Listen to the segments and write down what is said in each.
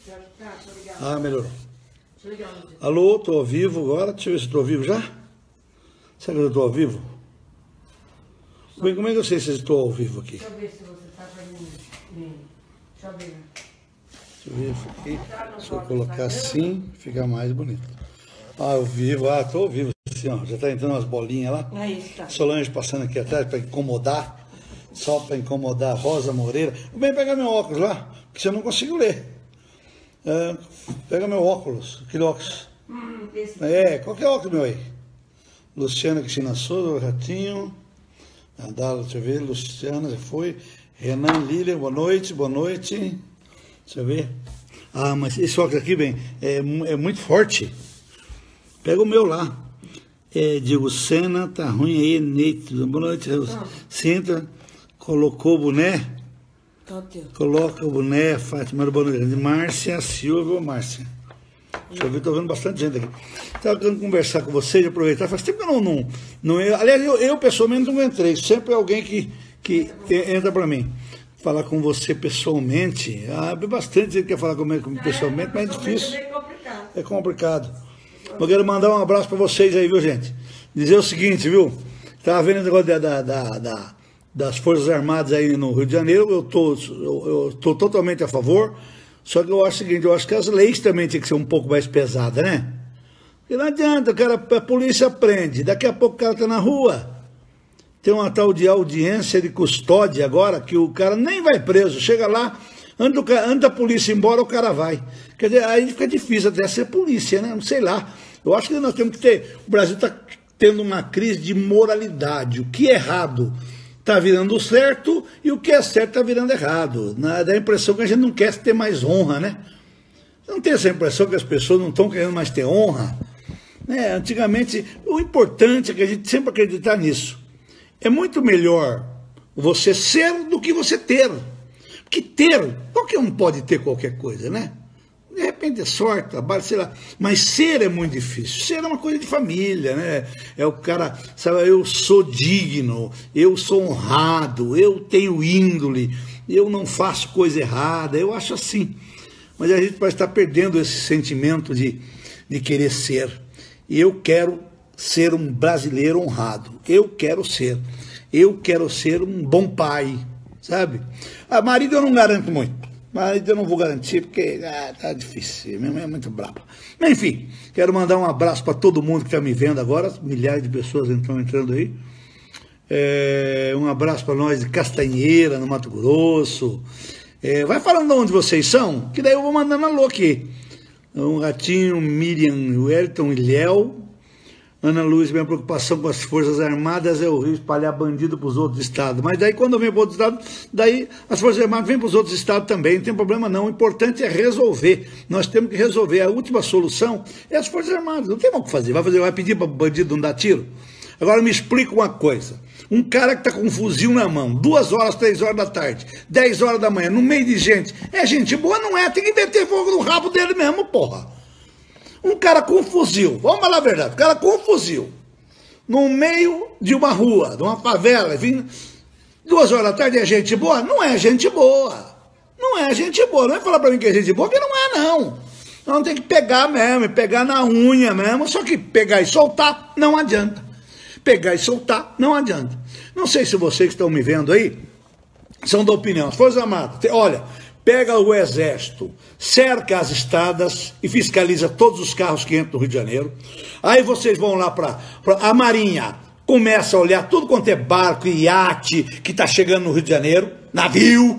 Ah, melhorou. Alô, tô ao vivo agora. Deixa eu ver se estou ao vivo já. Será que eu estou ao vivo? Bem, como é que eu sei se estou ao vivo aqui? Deixa eu ver se você está para mim. Deixa eu ver. Deixa eu ver isso aqui. Se eu colocar assim, fica mais bonito. Ah, ao vivo. Ah, estou ao vivo. Assim, ó, já está entrando umas bolinhas lá. Aí está. Solange passando aqui atrás para incomodar. Só para incomodar a Rosa Moreira. Vem pegar meu óculos lá, porque eu não consigo ler. Pega meu óculos, aquele óculos. Qualquer óculos meu aí. Luciana Cristina Souza, Ratinho. Andala, deixa eu ver. Luciana, já foi. Renan Lília, boa noite, boa noite. Deixa eu ver. Ah, mas esse óculos aqui, bem, é muito forte. Pega o meu lá. Diego Sena, tá ruim aí, Neite, boa noite. Sinta, colocou o boné. Coloca o boné, Fátima, boa noite. Márcia Silva, Márcia. Deixa eu ver, estou vendo bastante gente aqui. Estava querendo conversar com vocês, aproveitar. Faz tempo que eu não aliás, eu pessoalmente não entrei. Sempre é alguém que entra para mim. Falar com você pessoalmente. Bastante gente quer falar comigo pessoalmente, mas é difícil. É complicado. Eu quero mandar um abraço para vocês aí, viu, gente? Dizer o seguinte, viu? Estava vendo o negócio das Forças Armadas aí no Rio de Janeiro. Eu tô totalmente a favor. Só que eu acho o seguinte, eu acho que as leis também tinham que ser um pouco mais pesadas, né? Porque não adianta, a polícia prende, daqui a pouco o cara está na rua. Tem uma tal de audiência de custódia agora, que o cara nem vai preso, chega lá, antes da polícia ir embora, o cara vai. Quer dizer, aí fica difícil até ser polícia, né? Não sei lá. Eu acho que nós temos que ter... O Brasil está tendo uma crise de moralidade. O que é errado está virando certo e o que é certo está virando errado. Dá a impressão que a gente não quer ter mais honra, né? Não tem essa impressão que as pessoas não estão querendo mais ter honra? Né? Antigamente, o importante é que a gente sempre acreditar nisso. É muito melhor você ser do que você ter. Porque ter, qualquer um pode ter qualquer coisa, né? De repente é sorte, trabalho, sei lá. Mas ser é muito difícil. Ser é uma coisa de família, né? É o cara, sabe, eu sou digno, eu sou honrado, eu tenho índole, eu não faço coisa errada. Eu acho assim. Mas a gente pode estar perdendo esse sentimento de querer ser. E eu quero ser um brasileiro honrado. Eu quero ser um bom pai, sabe? A marido eu não garanto muito. Mas eu não vou garantir porque tá difícil, minha mãe é muito brava. Mas, enfim, quero mandar um abraço para todo mundo que está me vendo agora, milhares de pessoas estão entrando aí. Um abraço para nós de Castanheira, no Mato Grosso. Vai falando de onde vocês são, que daí eu vou mandando alô aqui. Um Ratinho, Miriam, Wellington e Léo. Ana Luiz, minha preocupação com as Forças Armadas é o Rio espalhar bandido para os outros estados. Mas daí quando vem para outros estados, daí as Forças Armadas vêm para os outros estados também, não tem problema não. O importante é resolver. Nós temos que resolver. A última solução é as Forças Armadas. Não tem mais o que fazer. Vai pedir para o bandido não dar tiro? Agora me explica uma coisa. Um cara que está com um fuzil na mão, 2 horas, 3 horas da tarde, 10 horas da manhã, no meio de gente. É gente boa? Não é. Tem que meter fogo no rabo dele mesmo, porra. Um cara com fuzil, vamos falar a verdade, um cara com fuzil, no meio de uma rua, de uma favela, 2 horas da tarde é gente boa? Não é gente boa. Não é gente boa. Não é falar pra mim que é gente boa, que não é, não. Não tem que pegar mesmo, pegar na unha mesmo, só que pegar e soltar não adianta. Pegar e soltar não adianta. Não sei se vocês que estão me vendo aí são da opinião. As Forças Armadas, olha, pega o Exército, cerca as estradas e fiscaliza todos os carros que entram no Rio de Janeiro. Aí vocês vão lá para a Marinha, começa a olhar tudo quanto é barco e iate que está chegando no Rio de Janeiro, navio,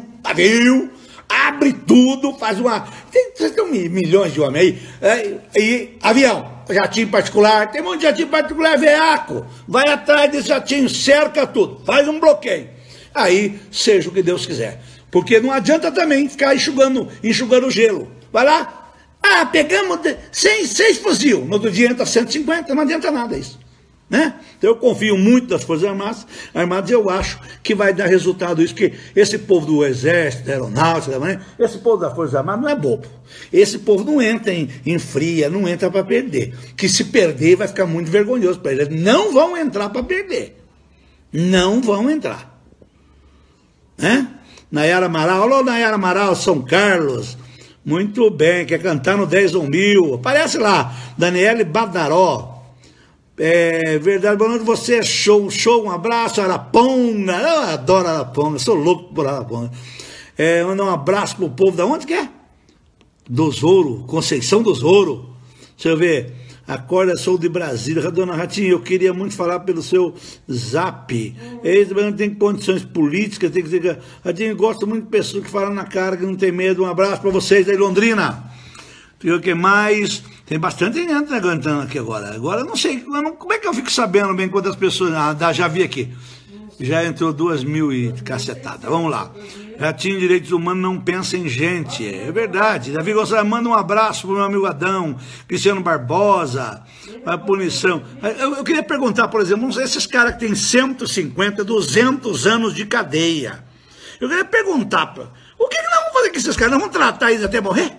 abre tudo, faz uma... Tem milhões de homens aí, e avião, jatinho particular, tem um monte de jatinho particular, veaco, vai atrás desse jatinho, cerca tudo, faz um bloqueio. Aí, seja o que Deus quiser. Porque não adianta também ficar enxugando gelo. Vai lá, pegamos 6 fuzil, no outro dia entra 150, não adianta nada isso. Né? Então eu confio muito das Forças Armadas e eu acho que vai dar resultado isso, porque esse povo do Exército, da Aeronáutica, esse povo das Forças Armadas não é bobo. Esse povo não entra em fria, não entra para perder. Que se perder vai ficar muito vergonhoso para eles. Não vão entrar para perder. Não vão entrar. Né? Nayara Amaral, alô Nayara Amaral, São Carlos, Muito bem, quer cantar no 10 ou 1000. Aparece lá, Daniele Badaró. Verdade, boa noite, você é show, um abraço, Araponga. Eu adoro Araponga, sou louco por Araponga. Mandar um abraço pro povo da onde que é? Dos Ouro, Conceição dos Ouro. Deixa eu ver. Acorda, sou de Brasília. Dona Ratinho, eu queria muito falar pelo seu zap. Ele não tem condições políticas, tem que dizer. Ratinho, gosto muito de pessoas que falam na cara, que não tem medo. Um abraço para vocês aí, Londrina. E o que mais? Tem bastante gente cantando aqui agora. Agora eu não sei, como é que eu fico sabendo bem quantas pessoas. Já vi aqui. Já entrou 2.000 e cacetada. Vamos lá. Ratinho, direitos humanos não pensa em gente. É verdade. Davi Gonçalves, manda um abraço pro meu amigo Adão, Cristiano Barbosa, a punição. Eu queria perguntar, por exemplo, esses caras que têm 150, 200 anos de cadeia. Eu queria perguntar, o que nós vamos fazer com esses caras? Nós vamos tratar eles até morrer?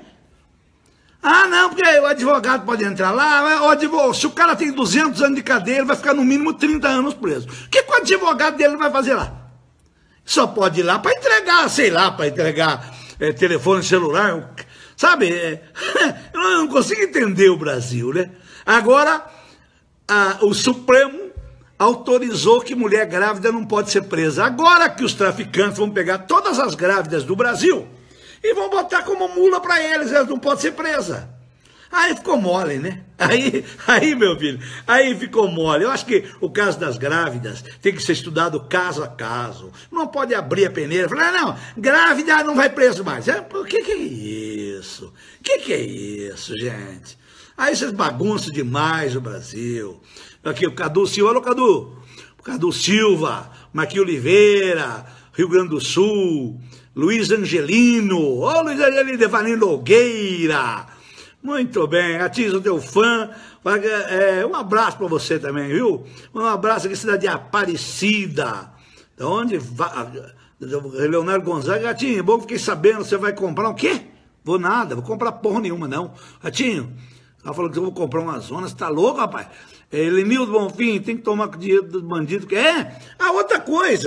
Ah, não, porque o advogado pode entrar lá, se o cara tem 200 anos de cadeia, ele vai ficar no mínimo 30 anos preso. O que o advogado dele vai fazer lá? Só pode ir lá para entregar, sei lá, para entregar telefone celular, sabe? Eu não consigo entender o Brasil, né? Agora, o Supremo autorizou que mulher grávida não pode ser presa. Agora que os traficantes vão pegar todas as grávidas do Brasil e vão botar como mula para eles, elas não podem ser presas. Aí ficou mole, né? Aí, meu filho, aí ficou mole. Eu acho que o caso das grávidas tem que ser estudado caso a caso. Não pode abrir a peneira e falar, não, grávida não vai preso mais. O que é isso? O que é isso, gente? Aí vocês bagunçam demais o Brasil. Aqui o Cadu Silva, alô Cadu. Cadu Silva, Marquinhos Oliveira, Rio Grande do Sul, Luiz Angelino, ô Luiz Angelino, Devanir Nogueira. Muito bem, Ratinho, sou teu fã. Um abraço para você também, viu? Um abraço aqui, cidade de Aparecida. Da onde? Leonardo Gonzaga. Ratinho, bom, fiquei sabendo, você vai comprar o quê? Vou nada, vou comprar porra nenhuma, não. Ratinho, ela falou que eu vou comprar uma zona, você tá louco, rapaz? Lenildo Bonfim, tem que tomar dinheiro dos bandidos. Outra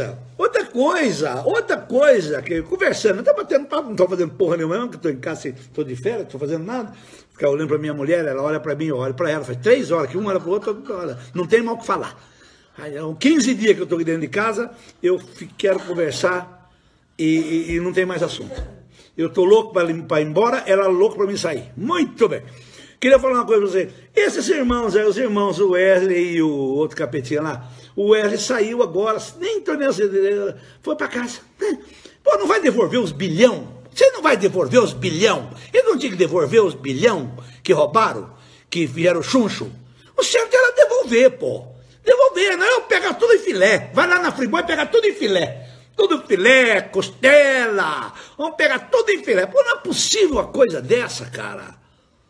coisa, que conversando, não tá batendo papo, não tô fazendo porra nenhuma, não, que tô em casa, tô de férias, não tô fazendo nada. Ficar olhando pra minha mulher, ela olha pra mim, eu olho pra ela, faz 3 horas, que uma olha pro outro, outra hora. Não tem mal o que falar. Aí, 15 dias que eu tô aqui dentro de casa, eu quero conversar e não tem mais assunto. Eu tô louco pra ir embora, ela louco pra mim sair. Muito bem. Queria falar uma coisa pra você. Esses irmãos, os irmãos, o Wesley e o outro capetinha lá, o Wesley saiu agora, nem torneio, foi pra casa. Pô, não vai devolver os bilhão? Você não vai devolver os bilhão? Ele não tinha que devolver os bilhão que roubaram, que vieram chuncho? O certo era devolver, pô. Devolver, não, pega tudo em filé. Vai lá na Friboi e pega tudo em filé. Tudo filé, costela. Vamos pegar tudo em filé. Pô, não é possível uma coisa dessa, cara.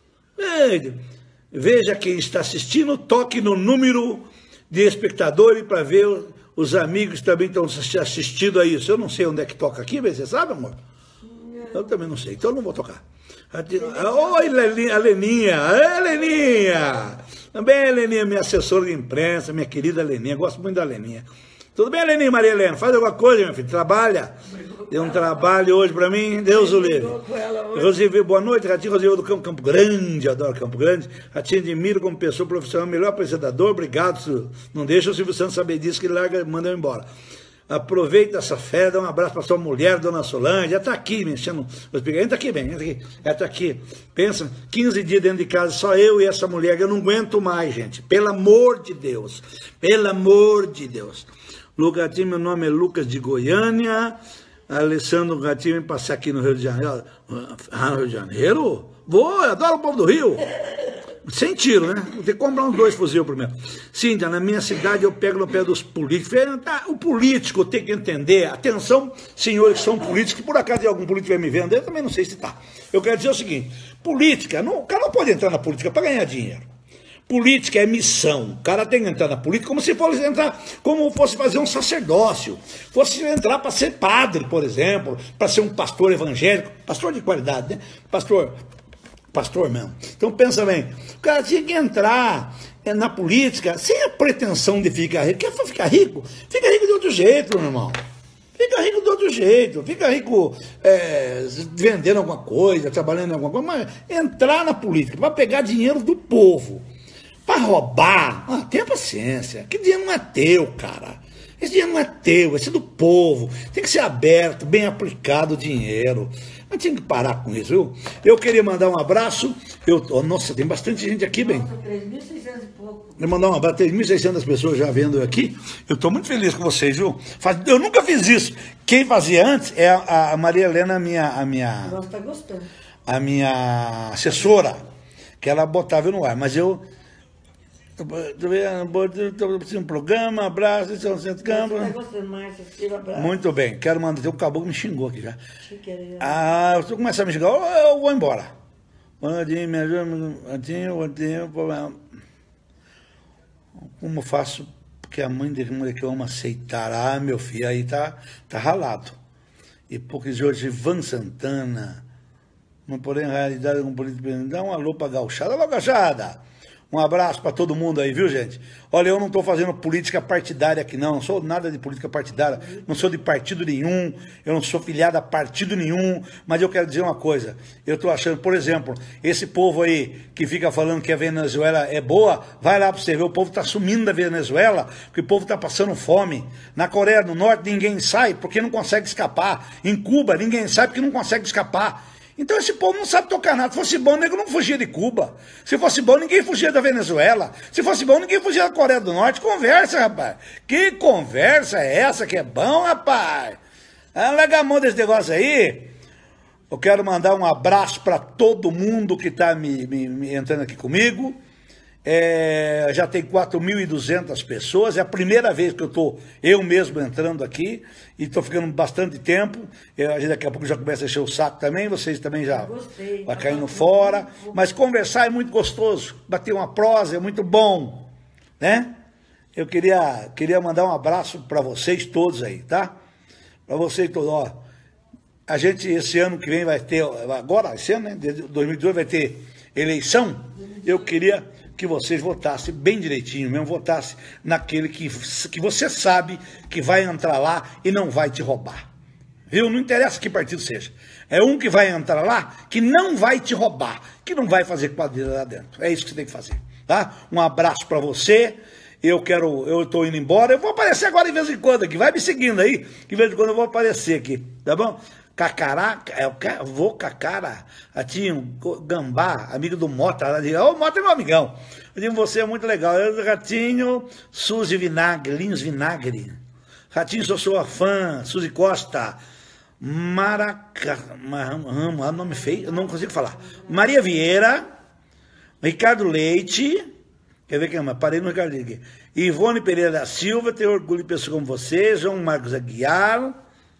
Veja quem está assistindo, toque no número de espectadores para ver os amigos que também estão assistindo a isso. Eu não sei onde é que toca aqui, mas você sabe, amor? Eu também não sei, então eu não vou tocar. Oi, a Leninha, Leninha. Também a Leninha, minha assessora de imprensa, minha querida Leninha, gosto muito da Leninha. Tudo bem, Leninha, Maria Helena? Faz alguma coisa, meu filho, trabalha. Deu um trabalho hoje para mim, Deus o livre. Rosive, boa noite, Ratinho Rosive do Campo Grande, adoro Campo Grande. Ratinho, admiro como pessoa profissional, melhor apresentador, obrigado. Não deixa o Silvio Santos saber disso, que ele larga, manda eu embora. Aproveita essa fé, dá um abraço para sua mulher, Dona Solange, ela está aqui, me enchendo os picanhos. Está aqui bem, ela está aqui. Pensa, 15 dias dentro de casa, só eu e essa mulher, eu não aguento mais, gente. Pelo amor de Deus, pelo amor de Deus. Lucas, meu nome é Lucas de Goiânia. Alessandro Gatinho vem passar aqui no Rio de Janeiro. Rio de Janeiro? Vou, eu adoro o povo do Rio. Sem tiro, né? Vou ter que comprar uns 2 fuzil primeiro. Cíntia, na minha cidade eu pego no pé dos políticos. O político tem que entender. Atenção, senhores que são políticos, que por acaso tem algum político vai me vender, eu também não sei se tá. Eu quero dizer o seguinte, política, o cara não pode entrar na política para ganhar dinheiro. Política é missão. O cara tem que entrar na política como se fosse entrar, como fosse fazer um sacerdócio. Fosse entrar para ser padre, por exemplo, para ser um pastor evangélico, pastor de qualidade, né? Pastor mesmo. Então pensa bem, o cara tinha que entrar na política sem a pretensão de ficar rico. Quer ficar rico? Fica rico de outro jeito, meu irmão. fica rico de outro jeito, fica rico vendendo alguma coisa, trabalhando em alguma coisa, mas entrar na política para pegar dinheiro do povo, para roubar, tenha paciência, que dinheiro não é teu, cara. Esse dinheiro não é teu, esse é do povo. Tem que ser aberto, bem aplicado o dinheiro. Mas tinha que parar com isso, viu? Eu queria mandar um abraço. Nossa, tem bastante gente aqui, bem. Nossa, 3.600 e pouco. Eu mandar um abraço, 3.600 pessoas já vendo aqui. Eu estou muito feliz com vocês, viu? Eu nunca fiz isso. Quem fazia antes é a Maria Helena, Nossa, tá gostando. a minha assessora, que ela botava no ar. Mas eu um programa, abraço, São Centro Campo. Você tá gostando, Márcia? Abraço. Muito bem, quero mandar. Tem um caboclo que me xingou aqui já. Chiqueira. Se eu começar a me xingar, eu vou embora. Bandinho, me ajuda, bandinho. Como eu faço? Porque a mãe dele, mulher que eu amo, aceitar. Meu filho, aí tá ralado. E porque Jorge Ivan Santana, mas porém, na realidade, um político, dá um alô pra gauchada. Alô, gauchada! Um abraço para todo mundo aí, viu, gente? Olha, eu não estou fazendo política partidária aqui, não sou nada de política partidária, não sou de partido nenhum, eu não sou filiado a partido nenhum, mas eu quero dizer uma coisa, eu estou achando, por exemplo, esse povo aí que fica falando que a Venezuela é boa, vai lá para você ver, o povo está sumindo da Venezuela, porque o povo está passando fome. Na Coreia do Norte ninguém sai porque não consegue escapar, em Cuba ninguém sai porque não consegue escapar. Então esse povo não sabe tocar nada. Se fosse bom, o nego não fugia de Cuba. Se fosse bom, ninguém fugia da Venezuela. Se fosse bom, ninguém fugia da Coreia do Norte. Conversa, rapaz. Que conversa é essa que é bom, rapaz? Larga a mão desse negócio aí. Eu quero mandar um abraço para todo mundo que está me entrando aqui comigo. Já tem 4.200 pessoas, é a primeira vez que eu mesmo entrando aqui, e estou ficando bastante tempo, daqui a pouco já começa a encher o saco também, vocês também já vai caindo fora, mas conversar é muito gostoso, bater uma prosa é muito bom, né? Eu queria mandar um abraço para vocês todos aí, tá? Para vocês todos, ó, a gente esse ano que vem vai ter, agora, esse ano, né, 2018 vai ter eleição, eu queria que vocês votassem bem direitinho mesmo, votassem naquele que você sabe que vai entrar lá e não vai te roubar. Viu? Não interessa que partido seja. É um que vai entrar lá que não vai te roubar, que não vai fazer quadrilha lá dentro. É isso que você tem que fazer, tá? Um abraço para você. Eu estou indo embora. Eu vou aparecer agora de vez em quando aqui. Vai me seguindo aí, que de vez em quando eu vou aparecer aqui, tá bom? Cacará, vou Cacara, Ratinho, Gambá, amigo do Mota, o Mota é meu amigão. Eu digo, você é muito legal. Eu, Ratinho, Suzy Vinagre, Linhos Vinagre. Ratinho, sou sua fã, Suzy Costa, nome feio, eu não consigo falar. Maria Vieira, Ricardo Leite, quer ver quem é? Parei no Ricardo Leite aqui. Ivone Pereira da Silva, tenho orgulho de pessoa como você, João Marcos Aguiar.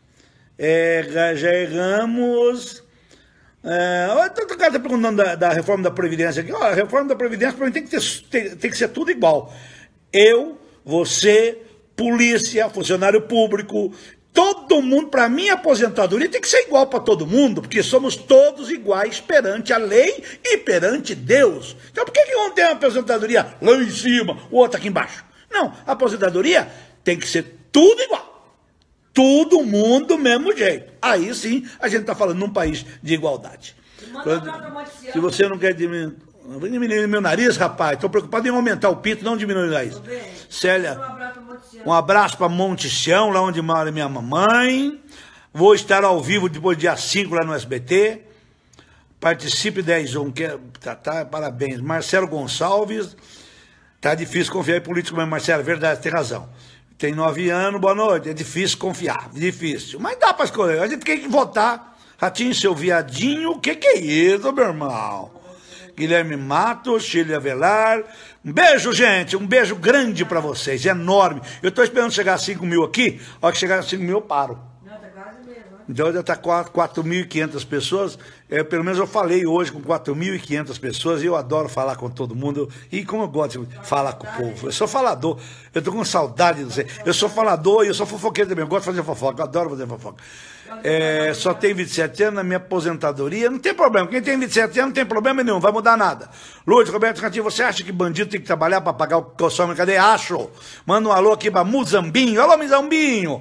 Jair Ramos. Todo cara está perguntando da reforma da Previdência aqui. A reforma da Previdência para mim tem que ser tudo igual. Eu, você, polícia, funcionário público, todo mundo, para mim, a aposentadoria tem que ser igual para todo mundo, porque somos todos iguais perante a lei e perante Deus. Então por que um tem uma aposentadoria lá em cima, o outro aqui embaixo? Não, a aposentadoria tem que ser tudo igual. Todo mundo do mesmo jeito. Aí sim a gente está falando num país de igualdade. Se você não quer diminuir meu nariz, rapaz, estou preocupado em aumentar o pinto, não diminuir o nariz. Célia, um abraço para Monte Sião, lá onde mora minha mamãe. Vou estar ao vivo depois dia 5 lá no SBT. Participe 10-1, parabéns. Marcelo Gonçalves, tá difícil confiar em político, mas Marcelo, é verdade, tem razão. Tem 9 anos, boa noite, é difícil confiar, difícil. Mas dá para escolher, a gente tem que votar. Ratinho, seu viadinho, o que é isso, meu irmão? Guilherme Matos, Chile Avelar. Um beijo, gente, um beijo grande para vocês, enorme. Eu estou esperando chegar a 5 mil aqui, a hora que chegar a 5 mil eu paro. Não, tá quase mesmo, né? Então já está 4.500 pessoas, pelo menos eu falei hoje com 4.500 pessoas, e eu adoro falar com todo mundo, e como eu gosto de falar com o povo, eu sou falador, eu estou com saudade de você, eu sou falador e eu sou fofoqueiro também, eu gosto de fazer fofoca, eu adoro fazer fofoca. Só tenho 27 anos na minha aposentadoria, não tem problema, quem tem 27 anos não tem problema nenhum, vai mudar nada. Lúcio, Roberto Ratinho, você acha que bandido tem que trabalhar para pagar o consome na cadeia? Acho. Manda um alô aqui para Muzambinho, alô Muzambinho.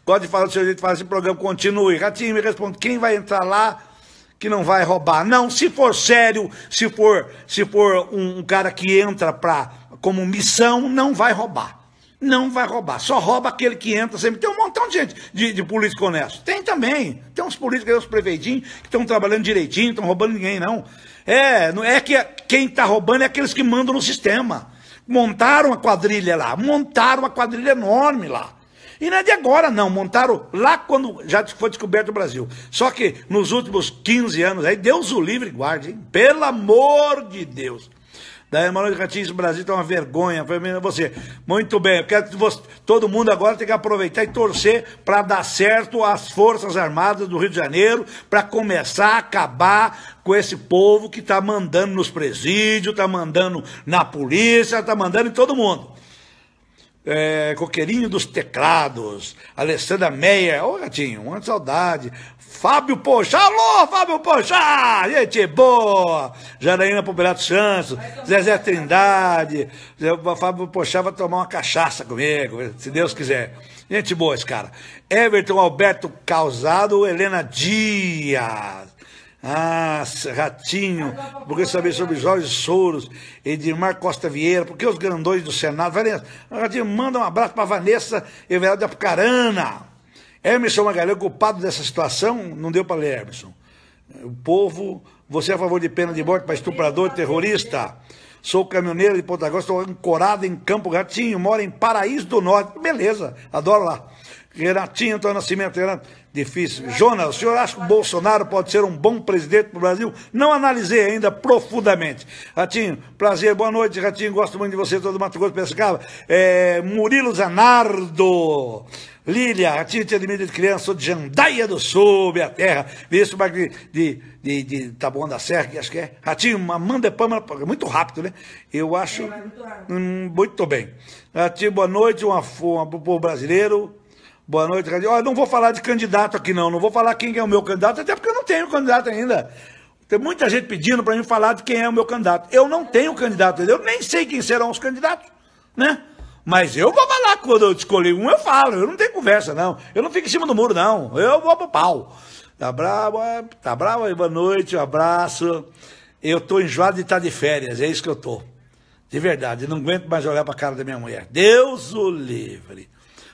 Gosto de falar do seu jeito de fazer esse programa, continue. Ratinho, me responde, quem vai entrar lá que não vai roubar? Não, se for sério, se for um cara que entra como missão, não vai roubar. Não vai roubar, só rouba aquele que entra sempre. Tem um montão de gente de político honesto. Tem também, tem uns políticos aí, uns prefeitinhos, que estão trabalhando direitinho, não estão roubando ninguém, não. Não é que quem está roubando é aqueles que mandam no sistema. Montaram uma quadrilha lá, montaram uma quadrilha enorme lá. E não é de agora, não. Montaram lá quando já foi descoberto o Brasil. Só que nos últimos 15 anos, aí Deus o livre e guarde, hein? Pelo amor de Deus. Daí, Manoel de Ratinho, o Brasil tá uma vergonha. Foi mesmo você. Muito bem, eu quero que todo mundo agora tem que aproveitar e torcer para dar certo às Forças Armadas do Rio de Janeiro, para começar a acabar com esse povo que está mandando nos presídios, está mandando na polícia, está mandando em todo mundo. Coqueirinho dos Teclados, Alessandra Meyer, ô Ratinho, uma saudade. Fábio Pochá, alô, Fábio Pochá, gente boa. Janaína Populato Santos, Zezé Trindade. O Fábio Pochá vai tomar uma cachaça comigo, se Deus quiser. Gente boa esse cara. Everton Alberto Causado, Helena Dias. Ratinho, porque saber sobre Jorge Soros, Edmar Costa Vieira, porque os grandões do Senado. Ratinho, manda um abraço para Vanessa Everaldo de Apucarana. Emerson Magalhães, culpado dessa situação, não deu para ler, Emerson. O povo, você é a favor de pena de morte para estuprador, terrorista? Sou caminhoneiro de Ponta Grossa, estou ancorado em Campo Ratinho, moro em Paraíso do Norte. Beleza, adoro lá. Renatinho, Antônio Nascimento, difícil. Jonas, o senhor acha que o Bolsonaro pode ser um bom presidente para o Brasil? Não analisei ainda profundamente. Ratinho, prazer, boa noite, Ratinho, gosto muito de você, todo Mato Grosso, Piracicaba. Murilo Zanardo, Lília, Ratinho, te admiro de criança, sou de Jandaia do Sul, minha terra. Vi esse bagulho de Taboão da Serra, que acho que é. Ratinho, Amanda Pâmela, muito rápido, né? Eu acho. Muito bem. Ratinho, boa noite, pro povo brasileiro. Boa noite, Ratinho. Olha, não vou falar de candidato aqui, não. Não vou falar quem é o meu candidato, até porque eu não tenho candidato ainda. Tem muita gente pedindo para mim falar de quem é o meu candidato. Eu não tenho candidato, eu nem sei quem serão os candidatos, né? Mas eu vou falar, quando eu escolhi um, eu falo. Eu não tenho conversa, não. Eu não fico em cima do muro, não. Eu vou pro pau. Tá bravo aí, boa noite, um abraço. Eu tô enjoado de estar de férias, é isso que eu tô. De verdade, eu não aguento mais olhar pra cara da minha mulher. Deus o livre.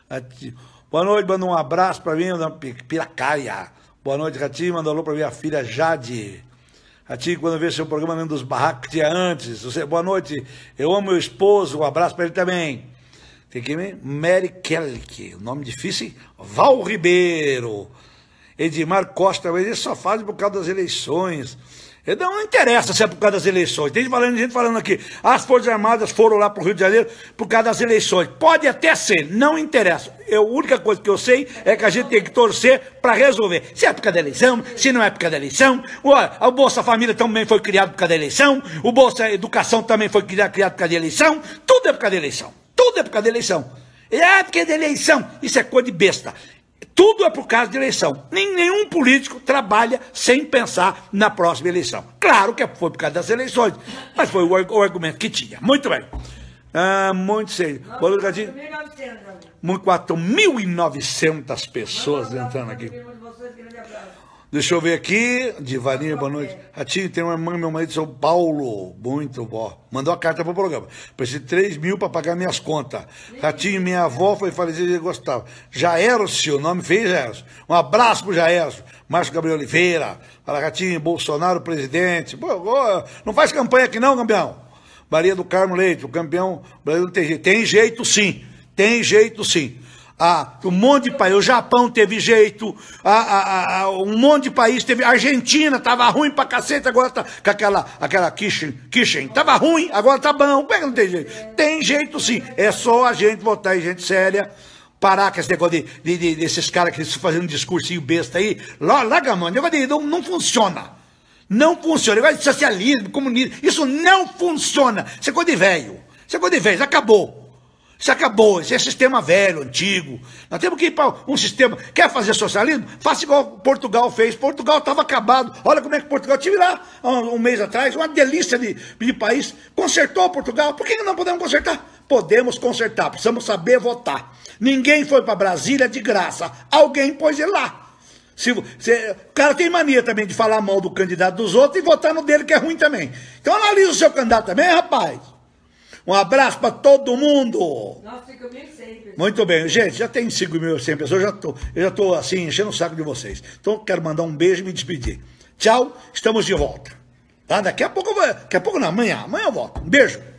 Boa noite, manda um abraço pra mim, Piracaia. Boa noite, Ratinho, manda um alô pra minha filha Jade. Ratinho, quando eu vejo seu programa dentro dos barracos que tinha antes. Boa noite, eu amo meu esposo, um abraço pra ele também. Tem aqui, Mary Kelly, nome difícil, hein? Val Ribeiro. Edmar Costa, mas ele só faz por causa das eleições. Não interessa se é por causa das eleições. Tem gente falando aqui, as Forças Armadas foram lá para o Rio de Janeiro por causa das eleições. Pode até ser, não interessa. A única coisa que eu sei é que a gente tem que torcer para resolver. Se é por causa da eleição, se não é por causa da eleição. O Bolsa Família também foi criado por causa da eleição. O Bolsa Educação também foi criado por causa da eleição. Tudo é por causa da eleição. Tudo é por causa da eleição. É porque é da eleição. Isso é coisa de besta. Tudo é por causa de eleição. Nenhum político trabalha sem pensar na próxima eleição. Claro que foi por causa das eleições, mas foi o argumento que tinha. Muito bem. Muito sério. 4.900 pessoas entrando aqui. Deixa eu ver aqui. Divarinha, boa noite. Ratinho, tem uma irmã, meu marido de São Paulo. Muito bom. Mandou a carta pro programa. Preciso de 3 mil para pagar minhas contas. Ratinho, minha avó foi falecida e gostava. Jaércio, o nome fez Jaércio. Um abraço pro Jaércio. Márcio Gabriel Oliveira. Fala, Ratinho, Bolsonaro, presidente. Não faz campanha aqui não, campeão. Maria do Carmo Leite, o campeão. O Brasil não tem jeito. Tem jeito sim. Tem jeito sim. Um monte de país, o Japão teve jeito, um monte de país teve, a Argentina tava ruim pra cacete, agora tá com aquela Kirchen, tava ruim, agora tá bom, como é que não tem jeito? Tem jeito sim, é só a gente votar em gente séria, parar com esse negócio desses caras que estão fazendo um discursinho besta aí, larga a mão, não funciona. Não funciona, negócio de socialismo, comunismo, isso não funciona, isso é coisa de velho, acabou. Isso acabou, esse é sistema velho, antigo. Nós temos que ir para um sistema. Quer fazer socialismo? Faça igual Portugal fez. Portugal estava acabado. Olha como é que Portugal. Eu estive lá um mês atrás, uma delícia de país. Consertou Portugal. Por que não podemos consertar? Podemos consertar, precisamos saber votar. Ninguém foi para Brasília de graça. Alguém pôs ele lá. O cara tem mania também de falar mal do candidato dos outros e votar no dele que é ruim também. Então analisa o seu candidato também, rapaz. Um abraço para todo mundo. Nós ficamos 1.100 pessoas. Muito bem, gente, já tem 5.100 pessoas, eu já tô assim, enchendo o saco de vocês. Então, quero mandar um beijo e me despedir. Tchau, estamos de volta. Tá? Daqui a pouco não, amanhã eu volto. Um beijo.